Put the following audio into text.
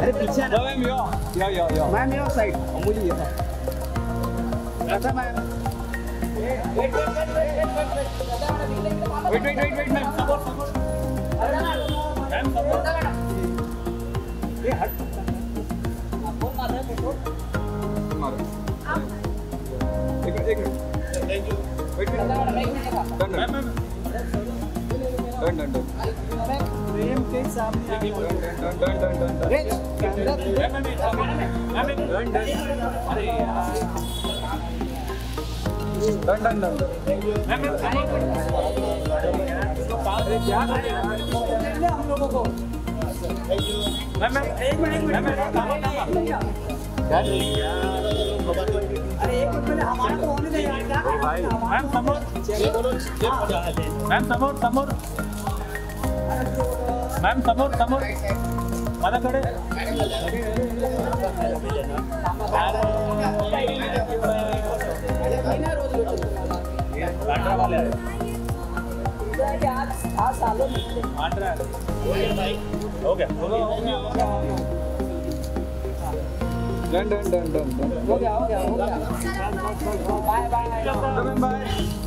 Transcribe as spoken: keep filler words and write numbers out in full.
अरे पीछे ना मैम यो यो यो यो मैम यो साइड मुझे ये था अच्छा ma'am wait wait wait wait wait ma'am support support ma'am support ये हट कौन मार रहा है फोटो मारो एक एक thank you wait wait done ma'am ma'am done done done frame के सामने done done done done raise camera ma'am ma'am ma'am done done अरे यार done done done ma'am ma'am तो पास रे क्या कर रहे हैं हम लोगों को मैम मैम एक मिनट मैम मैम अरे एक मिनट पहले हमारा तो होने दे यार क्या भाई मैम समोर मैम समोर समोर मैम समोर समोर माझ्याकडे पांढरा वाले आज आज सालों पांढरा हो गया डन डन डन डन हो गया हो गया हो गया बाय बाय बाय बाय